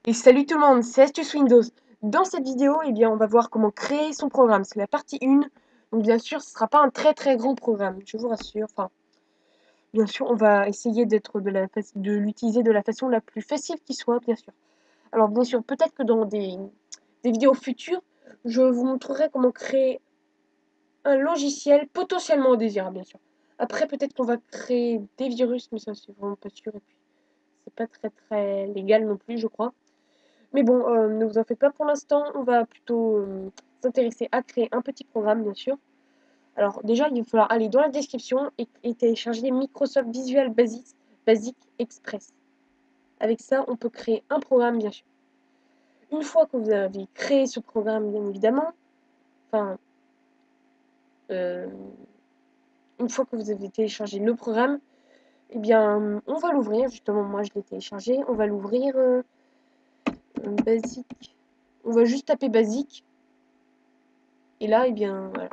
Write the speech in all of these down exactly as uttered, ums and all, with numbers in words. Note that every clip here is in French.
Et salut tout le monde, c'est Astuce Windows. Dans cette vidéo, eh bien, on va voir comment créer son programme. C'est la partie un. Donc bien sûr, ce ne sera pas un très très grand programme, je vous rassure. Enfin, bien sûr, on va essayer d'être de la de l'utiliser de la façon la plus facile qui soit, bien sûr. Alors bien sûr, peut-être que dans des, des vidéos futures, je vous montrerai comment créer un logiciel potentiellement indésirable, bien sûr. Après, peut-être qu'on va créer des virus, mais ça c'est vraiment pas sûr. Et puis, c'est pas très très légal non plus, je crois. Mais bon, euh, ne vous en faites pas pour l'instant, on va plutôt euh, s'intéresser à créer un petit programme, bien sûr. Alors déjà, il va falloir aller dans la description et, et télécharger Microsoft Visual Basic, Basic Express. Avec ça, on peut créer un programme, bien sûr. Une fois que vous avez créé ce programme, bien évidemment, enfin, euh, une fois que vous avez téléchargé le programme, eh bien, on va l'ouvrir. Justement, moi, je l'ai téléchargé. On va l'ouvrir euh, Basic. On va juste taper Basic. Et là, eh bien, voilà.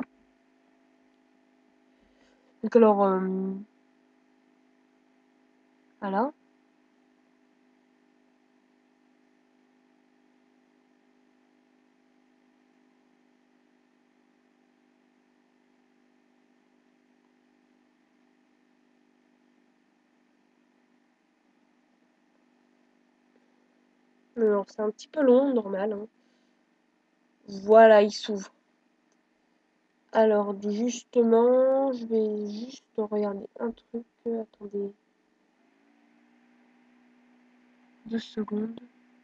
Donc alors, euh, voilà. Alors, c'est un petit peu long, normal. Hein. Voilà, il s'ouvre. Alors, justement, je vais juste regarder un truc. Attendez. Deux secondes.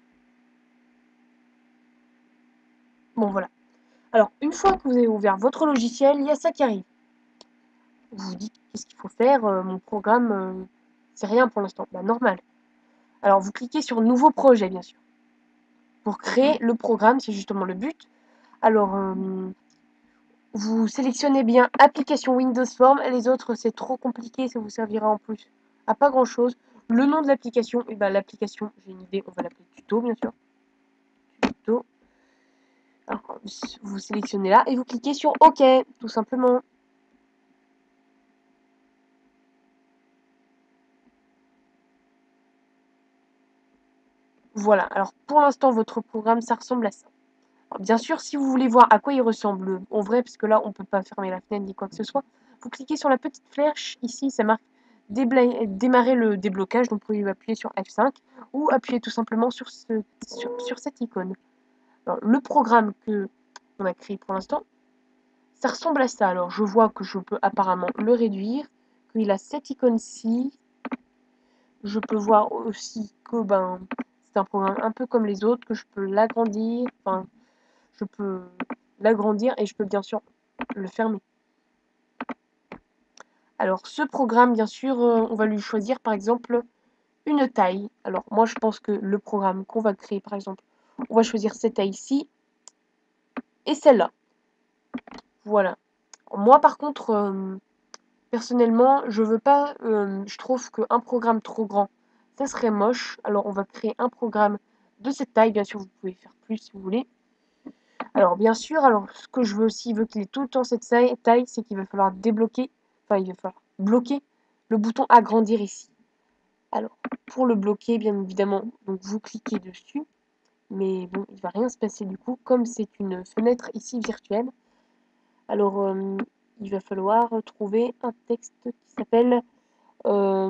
Bon, voilà. Alors, une fois que vous avez ouvert votre logiciel, il y a ça qui arrive. Vous vous dites, qu'est-ce qu'il faut faire euh, Mon programme, euh, c'est rien pour l'instant. Bah, normal. Alors, vous cliquez sur Nouveau projet, bien sûr. Pour créer le programme, c'est justement le but. Alors, euh, vous sélectionnez bien Application Windows Form. Les autres, c'est trop compliqué, ça vous servira en plus à pas grand-chose. Le nom de l'application, et ben l'application, j'ai une idée, on va l'appeler Tuto, bien sûr. Tuto. Alors, vous sélectionnez là et vous cliquez sur OK, tout simplement. Voilà, alors pour l'instant, votre programme, ça ressemble à ça. Alors, bien sûr, si vous voulez voir à quoi il ressemble en vrai, parce que là, on ne peut pas fermer la fenêtre ni quoi que ce soit, vous cliquez sur la petite flèche, ici, ça marque démarrer le déblocage, donc vous pouvez appuyer sur F cinq, ou appuyer tout simplement sur, ce, sur, sur cette icône. Alors, le programme que on a créé pour l'instant, ça ressemble à ça. Alors, je vois que je peux apparemment le réduire, qu'il a cette icône-ci. Je peux voir aussi que ben, c'est un programme un peu comme les autres, que je peux l'agrandir, enfin, je peux l'agrandir et je peux bien sûr le fermer. Alors, ce programme, bien sûr, euh, on va lui choisir par exemple une taille. Alors, moi, je pense que le programme qu'on va créer, par exemple, on va choisir cette taille-ci et celle-là. Voilà. Moi, par contre, euh, personnellement, je veux pas, euh, je trouve qu'un programme trop grand, ça serait moche. Alors, on va créer un programme de cette taille. Bien sûr, vous pouvez faire plus si vous voulez. Alors, bien sûr, alors, ce que je veux aussi, veut qu'il ait tout le temps cette taille, c'est qu'il va falloir débloquer, enfin, il va falloir bloquer le bouton agrandir ici. Alors, pour le bloquer, bien évidemment, donc vous cliquez dessus, mais bon, il ne va rien se passer du coup, comme c'est une fenêtre ici virtuelle. Alors, euh, il va falloir trouver un texte qui s'appelle euh,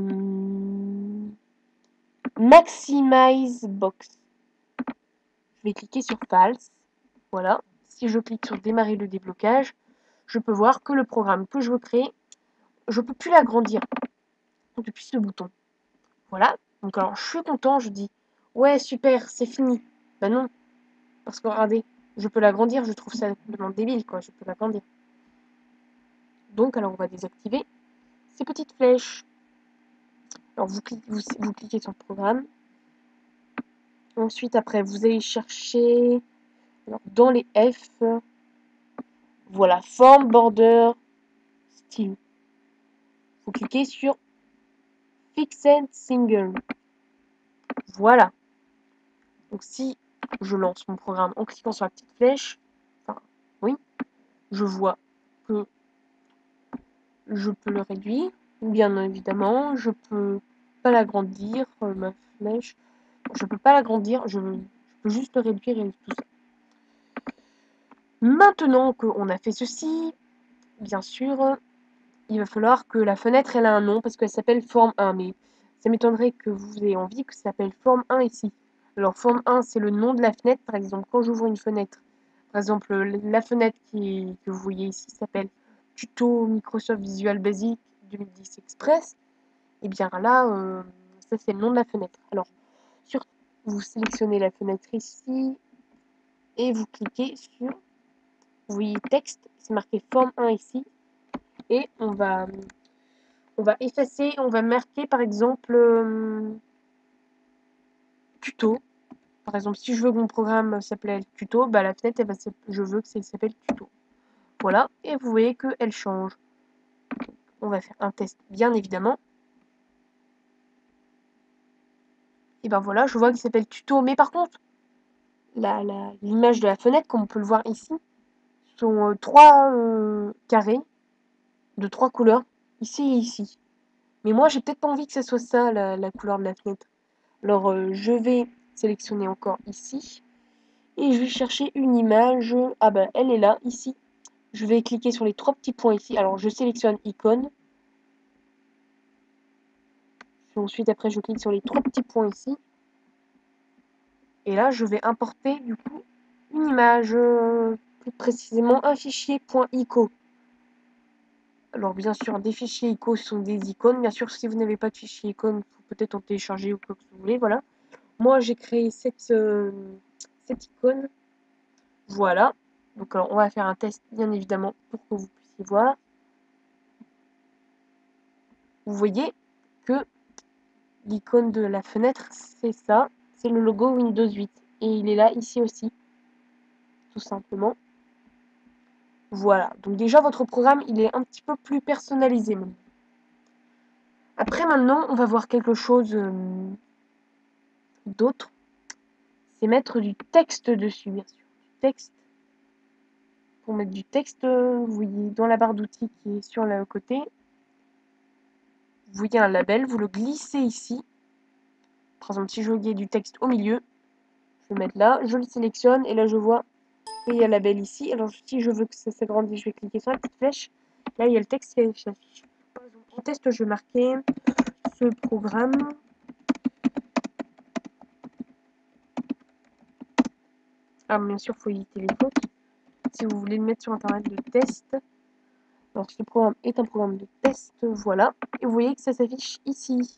Maximize Box. Je vais cliquer sur False. Voilà. Si je clique sur Démarrer le déblocage, je peux voir que le programme que je veux créer, je ne peux plus l'agrandir depuis ce bouton. Voilà. Donc alors, je suis content, je dis ouais, super, c'est fini. Ben non, parce que regardez, je peux l'agrandir, je trouve ça complètement débile, quoi. Je peux l'agrandir. Donc, alors, on va désactiver ces petites flèches. Alors, vous cliquez, vous, vous cliquez sur le programme. Ensuite, après, vous allez chercher alors, dans les F, voilà, forme, border, style. Vous cliquez sur Fixed Single. Voilà. Donc, si je lance mon programme en cliquant sur la petite flèche, enfin, oui, je vois que je peux le réduire, bien évidemment, je peux pas l'agrandir, euh, ma flèche. Je peux pas l'agrandir, je, je peux juste le réduire et tout ça. Maintenant qu'on a fait ceci, bien sûr, il va falloir que la fenêtre elle a un nom parce qu'elle s'appelle forme un, mais ça m'étonnerait que vous ayez envie que ça s'appelle forme un ici. Alors forme un, c'est le nom de la fenêtre, par exemple, quand j'ouvre une fenêtre, par exemple, la fenêtre qui, que vous voyez ici s'appelle Tuto Microsoft Visual Basic deux mille dix Express, et bien là, euh, ça c'est le nom de la fenêtre. Alors, sur, vous sélectionnez la fenêtre ici, et vous cliquez sur, vous voyez texte, c'est marqué forme un ici, et on va, on va effacer, on va marquer par exemple euh, tuto. Par exemple, si je veux que mon programme s'appelle tuto, bah la fenêtre, elle va je veux que ça s'appelle tuto. Voilà, et vous voyez qu'elle change. On va faire un test, bien évidemment. Et ben voilà, je vois qu'il s'appelle tuto, mais par contre, l'image de la fenêtre, comme on peut le voir ici, sont euh, trois euh, carrés de trois couleurs, ici et ici. Mais moi, j'ai peut-être pas envie que ce soit ça, la, la couleur de la fenêtre. Alors, euh, je vais sélectionner encore ici. Et je vais chercher une image. Ah ben, elle est là, ici. Je vais cliquer sur les trois petits points ici. Alors, je sélectionne icône. Ensuite, après, je clique sur les trois petits points ici. Et là, je vais importer, du coup, une image. Euh, plus précisément, un fichier .ico. Alors, bien sûr, des fichiers ico sont des icônes. Bien sûr, si vous n'avez pas de fichier icône, il faut peut-être en télécharger ou quoi que vous voulez. Voilà. Moi, j'ai créé cette, euh, cette icône. Voilà. Donc, alors, on va faire un test, bien évidemment, pour que vous puissiez voir. Vous voyez que l'icône de la fenêtre, c'est ça. C'est le logo Windows huit. Et il est là, ici aussi. Tout simplement. Voilà. Donc déjà, votre programme, il est un petit peu plus personnalisé. Même. Après, maintenant, on va voir quelque chose euh, d'autre. C'est mettre du texte dessus, bien sûr. Du texte. Pour mettre du texte, vous voyez dans la barre d'outils qui est sur le côté, vous voyez un label, vous le glissez ici. Par exemple, si je veux qu'il y ait du texte au milieu, je vais le mettre là, je le sélectionne et là je vois qu'il y a un label ici. Alors si je veux que ça s'agrandisse, je vais cliquer sur la petite flèche. Là, il y a le texte qui s'affiche. En test, je vais marquer ce programme. Ah, bien sûr, il faut éviter les fautes. Si vous voulez le mettre sur internet de test, alors ce programme est un programme de test, voilà. Et vous voyez que ça s'affiche ici.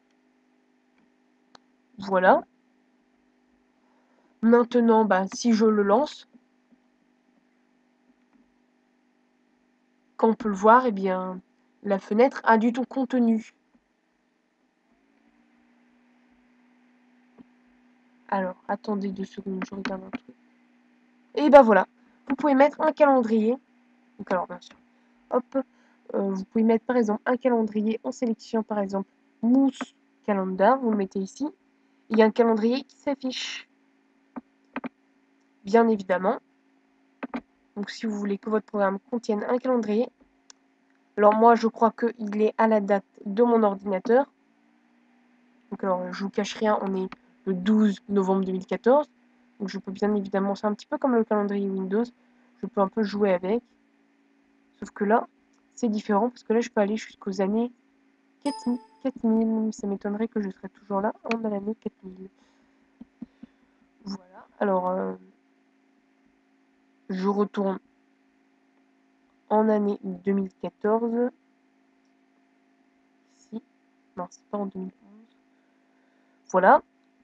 Voilà. Maintenant, bah, si je le lance, comme on peut le voir, eh bien, la fenêtre a du tout contenu. Alors, attendez deux secondes, je regarde un truc. Et ben voilà, vous pouvez mettre un calendrier. Donc alors, bien sûr, hop, euh, vous pouvez mettre par exemple un calendrier en sélection, par exemple, Mousse Calendar, vous le mettez ici. Il y a un calendrier qui s'affiche. Bien évidemment. Donc si vous voulez que votre programme contienne un calendrier, alors moi je crois qu'il est à la date de mon ordinateur. Donc alors je vous cache rien, on est le douze novembre deux mille quatorze. Donc je peux bien évidemment, c'est un petit peu comme le calendrier Windows, je peux un peu jouer avec. Sauf que là, c'est différent parce que là je peux aller jusqu'aux années quatre mille. Ça m'étonnerait que je serais toujours là en l'année quatre mille. Voilà, alors euh, je retourne en année deux mille quatorze. Si, non, c'est pas en deux mille onze. Voilà.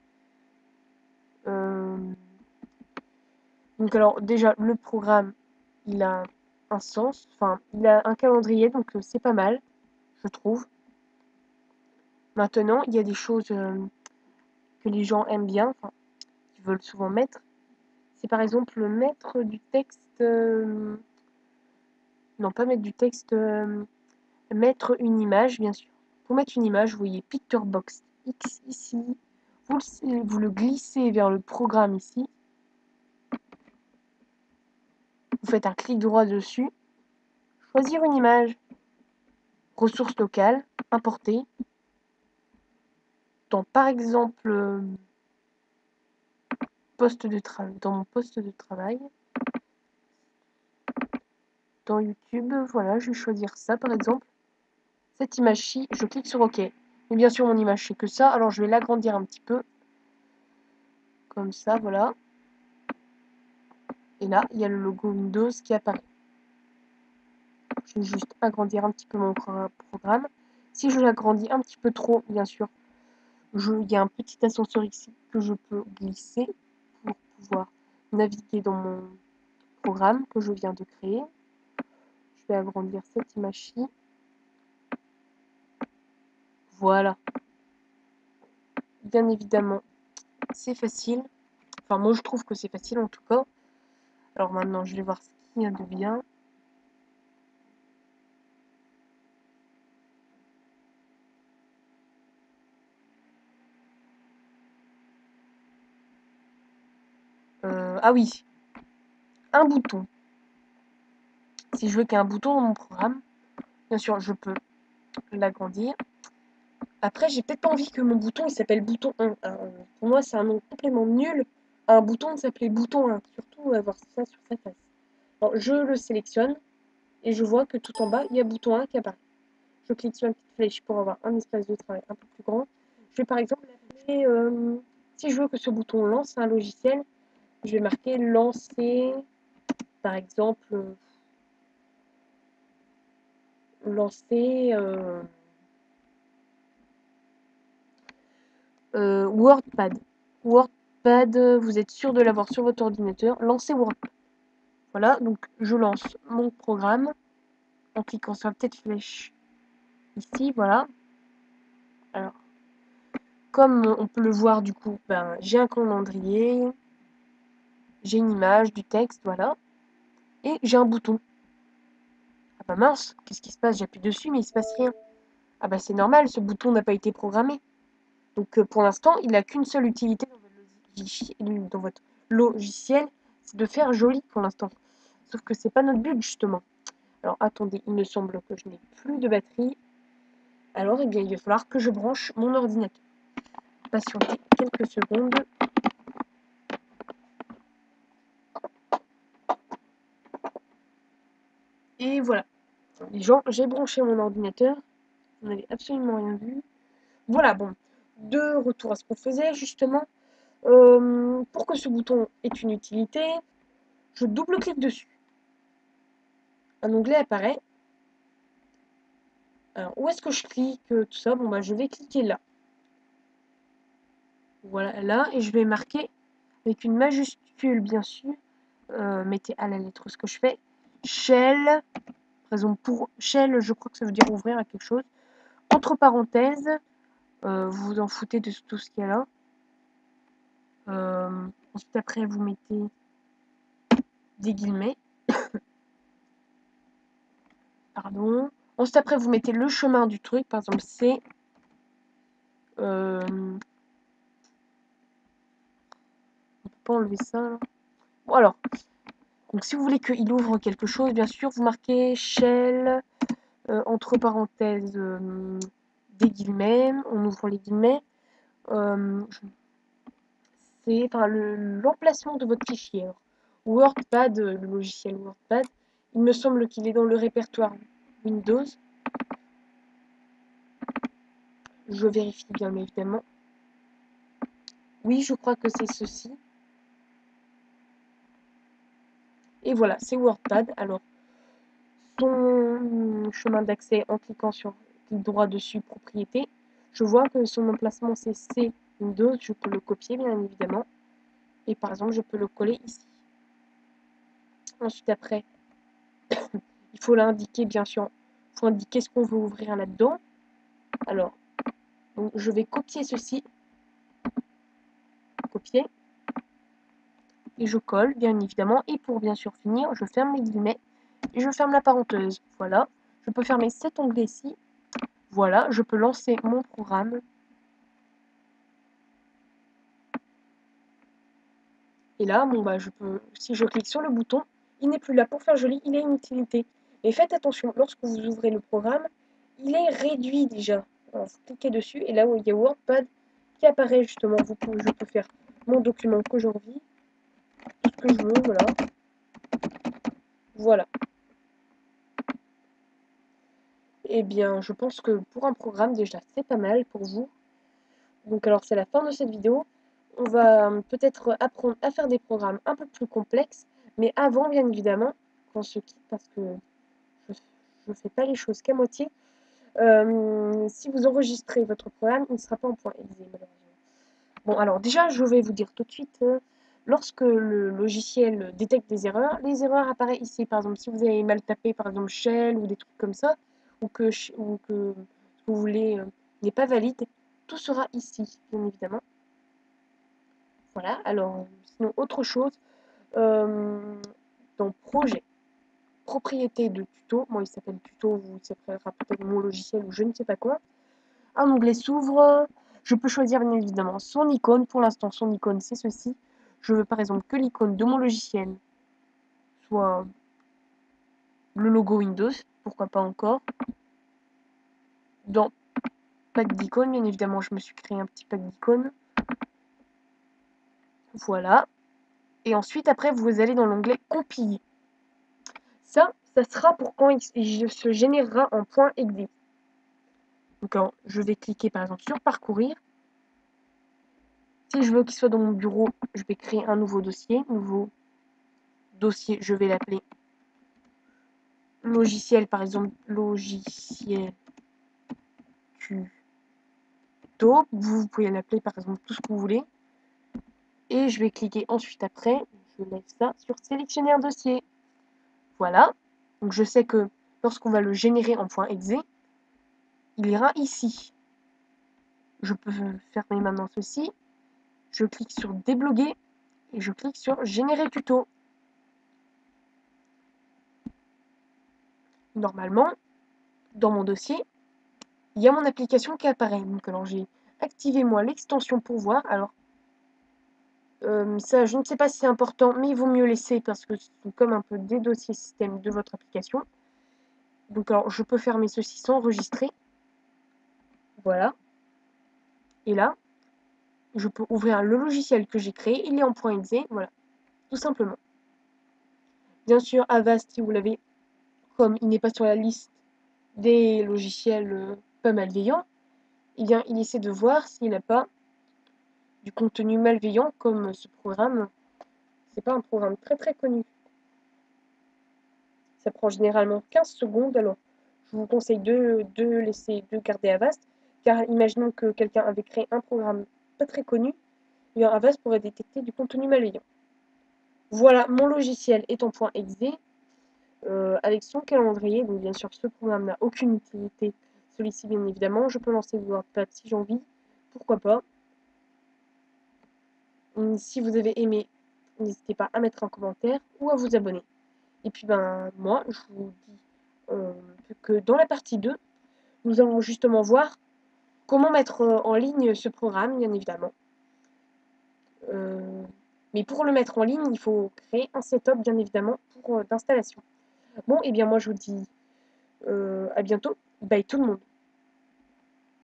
Euh, donc alors déjà, le programme, il a un sens, enfin, il a un calendrier, donc euh, c'est pas mal, je trouve. Maintenant, il y a des choses euh, que les gens aiment bien, enfin, qu'ils veulent souvent mettre. C'est par exemple mettre du texte... Euh, non, pas mettre du texte... Euh, mettre une image, bien sûr. Pour mettre une image, vous voyez Picture Box X ici. Vous le, vous le glissez vers le programme ici. Vous faites un clic droit dessus. Choisir une image. Ressources locales. Importer. Dans par exemple... poste de travail, dans mon poste de travail, dans YouTube, voilà, je vais choisir ça par exemple. Cette image-ci, je clique sur OK. Mais bien sûr, mon image, c'est que ça, alors je vais l'agrandir un petit peu. Comme ça, voilà. Et là, il y a le logo Windows qui apparaît. Je vais juste agrandir un petit peu mon programme. Si je l'agrandis un petit peu trop, bien sûr, je, il y a un petit ascenseur ici que je peux glisser pour pouvoir naviguer dans mon programme que je viens de créer. Je vais agrandir cette image-ci. Voilà. Bien évidemment, c'est facile. Enfin, moi, je trouve que c'est facile en tout cas. Alors maintenant, je vais voir ce qu'il y a de bien. Euh, ah oui, un bouton. Si je veux qu'il y ait un bouton dans mon programme, bien sûr, je peux l'agrandir. Après, j'ai peut-être pas envie que mon bouton il s'appelle bouton un. Alors, pour moi, c'est un nom complètement nul. Un bouton s'appelait bouton un. Surtout avoir ça sur sa face. Alors, je le sélectionne et je vois que tout en bas, il y a bouton un qui apparaît. Je clique sur une petite flèche pour avoir un espace de travail un peu plus grand. Je vais par exemple l'appeler, euh, si je veux que ce bouton lance un logiciel, je vais marquer lancer, par exemple, euh, lancer euh, euh, WordPad. WordPad, vous êtes sûr de l'avoir sur votre ordinateur, lancez WordPad. Voilà, donc je lance mon programme en cliquant sur la petite flèche ici, voilà. Alors, comme on peut le voir du coup, ben, j'ai un calendrier, j'ai une image, du texte, voilà. Et j'ai un bouton. Ah bah mince, qu'est-ce qui se passe? J'appuie dessus, mais il se passe rien. Ah bah c'est normal, ce bouton n'a pas été programmé. Donc euh, pour l'instant, il n'a qu'une seule utilité dans votre, logiciel, dans votre logiciel, c'est de faire joli pour l'instant. Sauf que c'est pas notre but justement. Alors attendez, il me semble que je n'ai plus de batterie. Alors eh bien il va falloir que je branche mon ordinateur. Patientez quelques secondes. Et voilà. Les gens, j'ai branché mon ordinateur. Vous n'avez absolument rien vu. Voilà, bon. De retour à ce qu'on faisait justement. Euh, pour que ce bouton ait une utilité, je double-clique dessus. Un onglet apparaît. Alors, où est-ce que je clique tout ça? Bon, bah, je vais cliquer là. Voilà, là, et je vais marquer avec une majuscule, bien sûr. Euh, mettez à la lettre ce que je fais. Shell. Raison pour shell, je crois que ça veut dire ouvrir à quelque chose. Entre parenthèses, euh, vous vous en foutez de tout ce qu'il y a là. Euh, ensuite, après, vous mettez des guillemets. Pardon. Ensuite, après, vous mettez le chemin du truc. Par exemple, c'est... Euh, on peut pas enlever ça, là. Bon, alors. Donc, si vous voulez qu'il ouvre quelque chose, bien sûr, vous marquez shell, euh, entre parenthèses, euh, des guillemets. On ouvre les guillemets. Euh, c'est enfin, l'emplacement de votre fichier. Alors, WordPad, le logiciel WordPad, il me semble qu'il est dans le répertoire Windows. Je vérifie bien évidemment. Oui, je crois que c'est ceci. Et voilà, c'est WordPad. Alors, son chemin d'accès en cliquant sur clic droit dessus, propriété. Je vois que son emplacement c'est C Windows. Je peux le copier bien évidemment. Et par exemple, je peux le coller ici. Ensuite, après, il faut l'indiquer bien sûr. Il faut indiquer ce qu'on veut ouvrir là-dedans. Alors, donc, je vais copier ceci. Copier. Et je colle, bien évidemment. Et pour bien sûr finir, je ferme les guillemets. Et je ferme la parenthèse. Voilà. Je peux fermer cet onglet-ci. Voilà. Je peux lancer mon programme. Et là, bon, bah, je peux, si je clique sur le bouton, il n'est plus là pour faire joli, il a une utilité. Et faites attention, lorsque vous ouvrez le programme, il est réduit déjà. Alors, vous cliquez dessus et là où il y a WordPad qui apparaît justement, vous pouvez, je peux faire mon document que j'ai envie. tout ce que je veux, voilà. Voilà. Eh bien, je pense que pour un programme, déjà, c'est pas mal pour vous. Donc alors, c'est la fin de cette vidéo. On va peut-être apprendre à faire des programmes un peu plus complexes, mais avant, bien évidemment, qu'on se quitte, parce que je ne fais pas les choses qu'à moitié, euh, si vous enregistrez votre programme, il ne sera pas en point exe, malheureusement. Bon, alors déjà, je vais vous dire tout de suite, euh, lorsque le logiciel détecte des erreurs, les erreurs apparaissent ici. Par exemple, si vous avez mal tapé, par exemple, shell ou des trucs comme ça, ou que, ou que ce que vous voulez euh, n'est pas valide, tout sera ici, bien évidemment. Voilà, alors, sinon, autre chose, euh, dans projet, propriété de tuto, moi il s'appelle tuto, vous s'appellera peut-être mon logiciel ou je ne sais pas quoi, un onglet s'ouvre, je peux choisir bien évidemment son icône, pour l'instant son icône c'est ceci, je veux par exemple que l'icône de mon logiciel soit le logo Windows, pourquoi pas encore, dans pack d'icônes, bien évidemment je me suis créé un petit pack d'icônes, voilà, et ensuite après vous allez dans l'onglet compiler. Ça, ça sera pour quand il se générera en point .exe. Donc alors, je vais cliquer par exemple sur parcourir. Si je veux qu'il soit dans mon bureau, je vais créer un nouveau dossier. Nouveau dossier, je vais l'appeler logiciel, par exemple, logiciel tuto. Vous, vous pouvez l'appeler par exemple tout ce que vous voulez. Et je vais cliquer ensuite après, je lève ça, sur sélectionner un dossier. Voilà. Donc je sais que lorsqu'on va le générer en point .exe, il ira ici. Je peux fermer maintenant ceci. Je clique sur débloquer et je clique sur générer tuto. Normalement, dans mon dossier, il y a mon application qui apparaît. Donc alors j'ai activé moi l'extension pour voir. Alors euh, ça, je ne sais pas si c'est important, mais il vaut mieux laisser parce que c'est comme un peu des dossiers système de votre application. Donc alors je peux fermer ceci sans enregistrer. Voilà. Et là, je peux ouvrir le logiciel que j'ai créé. Il est en point .exe. Voilà. Tout simplement. Bien sûr, Avast, si vous l'avez, comme il n'est pas sur la liste des logiciels euh, pas malveillants, eh bien, il essaie de voir s'il n'a pas du contenu malveillant comme ce programme. C'est pas un programme très très connu. Ça prend généralement quinze secondes, alors je vous conseille de, de laisser, de garder Avast, car imaginons que quelqu'un avait créé un programme pas très connu, et Avast pourrait détecter du contenu malveillant. Voilà, mon logiciel est en point .exe, euh, avec son calendrier, donc bien sûr ce programme n'a aucune utilité, celui-ci bien évidemment, je peux lancer WordPad si j'ai envie, pourquoi pas. Si vous avez aimé, n'hésitez pas à mettre un commentaire ou à vous abonner. Et puis ben moi, je vous dis euh, que dans la partie deux, nous allons justement voir comment mettre en ligne ce programme, bien évidemment. Euh, mais pour le mettre en ligne, il faut créer un setup, bien évidemment, pour euh, d'installation. Bon, et bien moi je vous dis euh, à bientôt. Bye tout le monde.